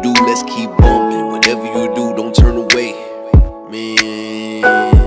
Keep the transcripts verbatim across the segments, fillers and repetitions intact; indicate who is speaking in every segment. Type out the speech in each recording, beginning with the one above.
Speaker 1: do, let's keep bumping. Whatever you do, don't turn away. Man,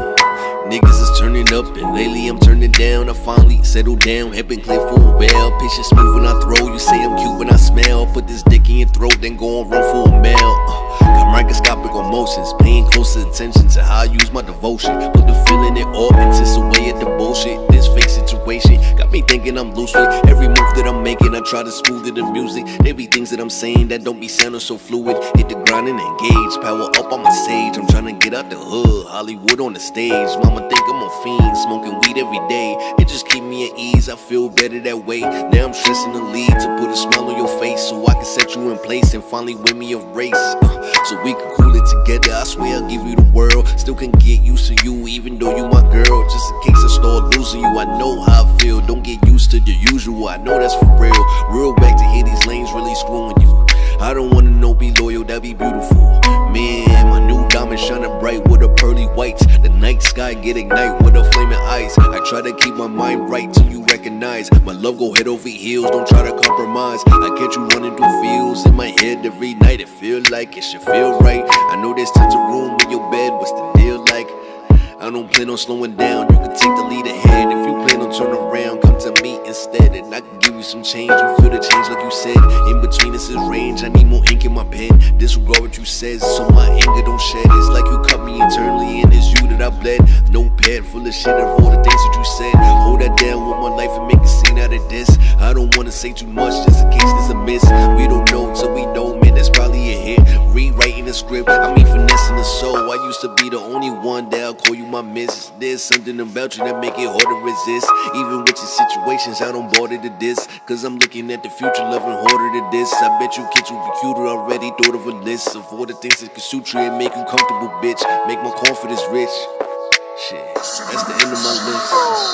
Speaker 1: niggas is turning up, and lately I'm turning down. I finally settled down, have been clear for a while. Picture smooth when I throw, you say I'm cute when I smell. Put this dick in your throat, then go and run for a mile. uh, Got microscopic emotions, paying close attention to how I use my devotion. Put the feeling in all, antics away at the bullshit. This fake situation got me thinking I'm loose with every move that I'm making. I try to smooth it the music. There be things that I'm saying that don't be sounding so fluid. Hit the grind and engage, power up on my sage. I'm trying to get out the hood, Hollywood on the stage. Mama think I'm a fiend, smoking weed every day. It just keep me at ease, I feel better that way. Now I'm stressing the lead to put a smile on your face, so I can set you in place and finally win me a race. uh, So we can cool it together, I swear I'll give you the world. Still can get used to you even though you my girl. Just in case I start losing you, I know how I feel. Don't get used to the usual, I know that's for real. Real back to hear these lanes really screwing you. I don't wanna know, be loyal, that'd be beautiful. Man, my new diamond shining bright with a pearly whites. The night sky get ignite with a flaming ice. I try to keep my mind right till you recognize my love go head over heels, don't try to compromise. I catch you running through fields in my head every night. It feel like it should feel right. I know there's tons of room in your bed, what's the deal like? I don't plan on slowing down, you can take the lead ahead. If you plan on turning around, come to me instead, and I can give you some change. You feel the change like you said. In between us is range, I need more ink in my pen. Disregard what you said, so my anger don't shed. It's like you cut me internally, and it's you that I bled. Notepad full of shit of all the things that you said. Hold that down with my life and make a scene out of this. I don't wanna say too much, just in case there's a miss. We don't know till we know, man, that's probably a hit. Rewriting the script, I mean finessing the soul. I used to be the only one that'll call you my miss. There's something about you that make it hard to resist. Even with your situations, I don't bother to this, cause I'm looking at the future, loving harder than this. I bet you kids will be cuter, already thought of a list of all the things that can suit you and make you comfortable, bitch. Make my confidence rich. Shit, that's the end of my list.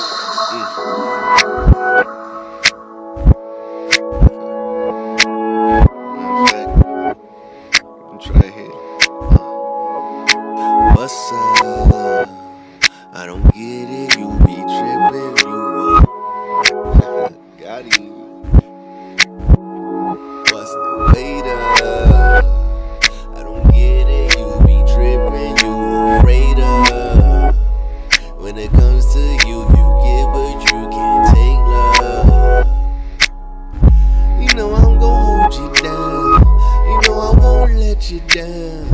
Speaker 1: Mm. Try it here. What's up? I don't get it, you be tripping, you up. Got it. What's the wait up? I don't get it, you be tripping, you afraid of. When it comes to you, you give but you can't take love. You know I'm gon' hold you down, you know I won't let you down.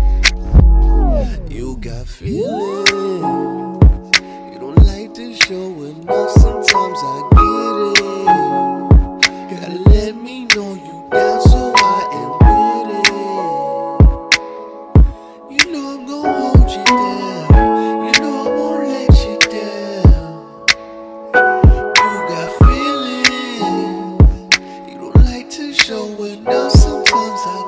Speaker 1: You got feelings, you don't like to show enough. Sometimes I get it. Gotta let me know you down, so I am with it. You know I'm gon' hold you down, you know I won't let you down. You got feelings, you don't like to show enough. Sometimes I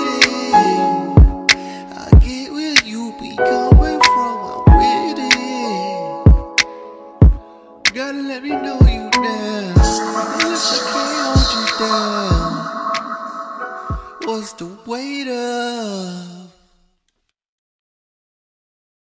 Speaker 1: coming from, I'm with it. Gotta let me know you down, unless I can't hold you down. What's the wait up?